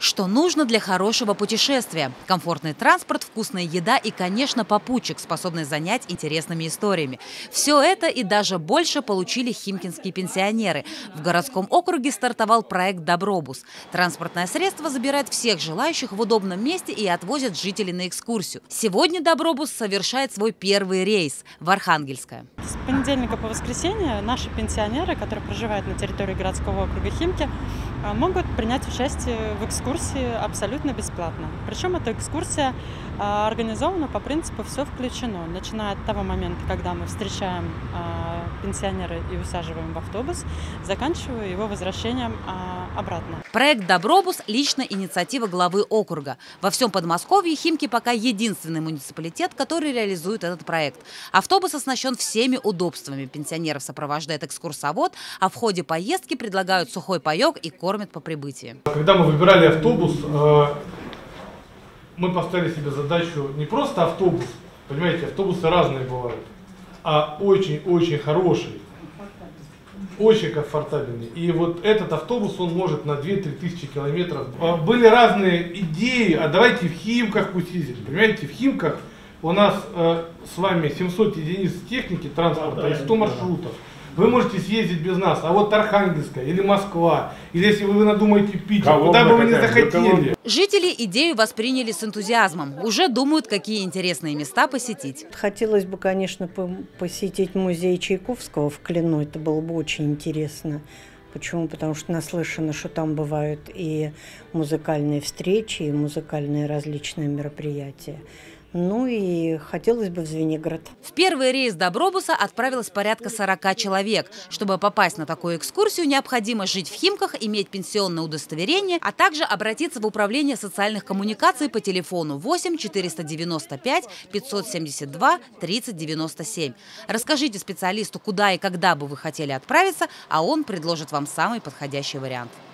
Что нужно для хорошего путешествия? Комфортный транспорт, вкусная еда и, конечно, попутчик, способный занять интересными историями. Все это и даже больше получили химкинские пенсионеры. В городском округе стартовал проект «Добробус». Транспортное средство забирает всех желающих в удобном месте и отвозит жителей на экскурсию. Сегодня «Добробус» совершает свой первый рейс в Архангельское. С понедельника по воскресенье наши пенсионеры, которые проживают на территории городского округа Химки, могут принять участие в экскурсии абсолютно бесплатно. Причем эта экскурсия организована по принципу «все включено», начиная от того момента, когда мы встречаем пенсионера и усаживаем в автобус, заканчивая его возвращением обратно. Проект «Добробус» – личная инициатива главы округа. Во всем Подмосковье Химки пока единственный муниципалитет, который реализует этот проект. Автобус оснащен всеми удобствами. Пенсионеров сопровождает экскурсовод, а в ходе поездки предлагают сухой паек и кормят по прибытии. Когда мы выбирали автобус, мы поставили себе задачу не просто автобус, понимаете, автобусы разные бывают, а очень-очень хороший, очень комфортабельный. И вот этот автобус, он может на 2-3 тысячи километров. Были разные идеи, а давайте в Химках пусть ездить. Понимаете, в Химках у нас с вами 700 единиц техники транспорта и 100 маршрутов. Вы можете съездить без нас, а вот Архангельская или Москва, или если вы надумаете Питер, куда бы вы ни захотели. Жители идею восприняли с энтузиазмом. Уже думают, какие интересные места посетить. Хотелось бы, конечно, посетить музей Чайковского в Клину. Это было бы очень интересно. Почему? Потому что наслышано, что там бывают и музыкальные встречи, и музыкальные различные мероприятия. Ну и хотелось бы в Звенигород. В первый рейс «Добробуса» отправилось порядка 40 человек. Чтобы попасть на такую экскурсию, необходимо жить в Химках, иметь пенсионное удостоверение, а также обратиться в управление социальных коммуникаций по телефону 8 495 572 30 97. Расскажите специалисту, куда и когда бы вы хотели отправиться, а он предложит вам самый подходящий вариант.